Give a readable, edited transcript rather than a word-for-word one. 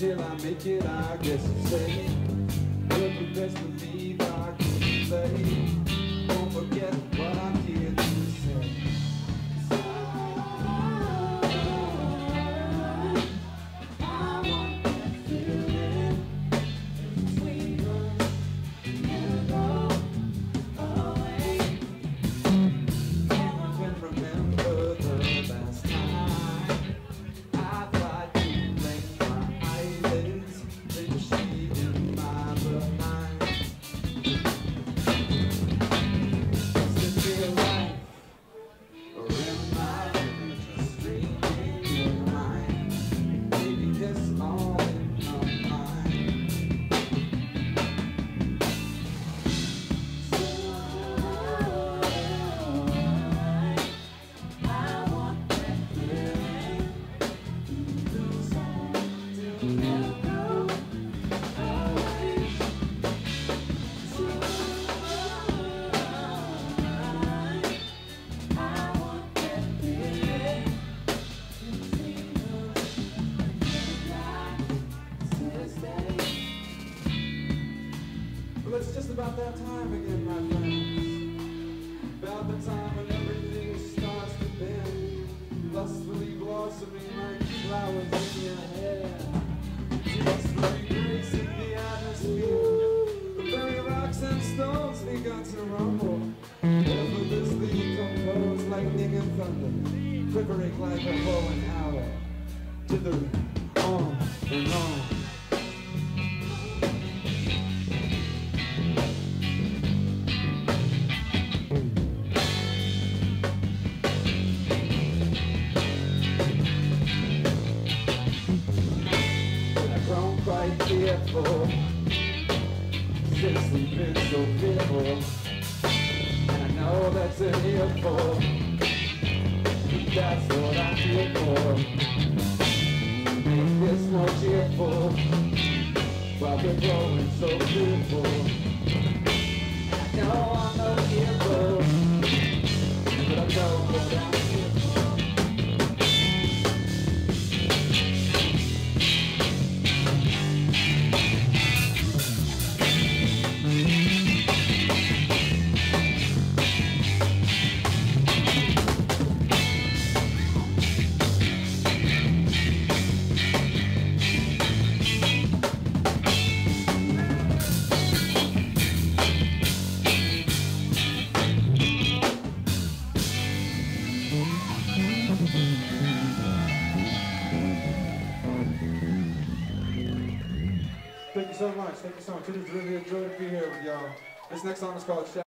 till I make it, I guess I'll stay. But best believe I can play. Don't forget what I'm here to say. I want that feeling. It's sweeter. Never go away. I can remember the last time I tried to blink my eyelids, then she in my behind. Does it feel like, or am I just dreaming in mind? Maybe it's all in my mind. I want that feeling. Well, it's just about that time again, my friends. About the time when everything starts to bend, lustfully blossoming like flowers in your hair, lustfully gracing the atmosphere. The very rocks and stones begun to rumble, effortlessly composed lightning and thunder, quivering like a bow and arrow, dithering on and on. Quite fearful, since we've been so fearful, and I know that's an earful. That's what I'm here for. Make this more cheerful, while we're growing so beautiful. And I know I'm no hero, but I know what I'm here for. Thank you so much. Thank you so much. I just really enjoyed being here with y'all. This next song is called